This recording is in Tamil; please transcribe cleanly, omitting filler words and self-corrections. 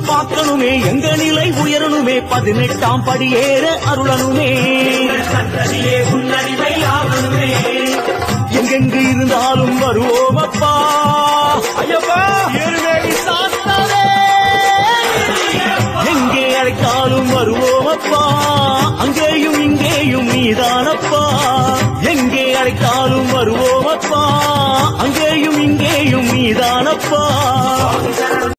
பார்க்கணுமே, எங்க நிலை உயரணுமே, 18ஆம் படியேற அருளணுமே. எங்கெங்கு இருந்தாலும் வருவோம் அப்பா. ஐயப்பா ஏறுவேலி சாஸ்தாவே, எங்கே அழைத்தாலும் வருவோம் அப்பா. அங்கேயும் இங்கேயும் நீதானப்பா. எங்கே அழைத்தாலும் வருவோம் அப்பா. அங்கேயும் இங்கேயும் நீதானப்பா.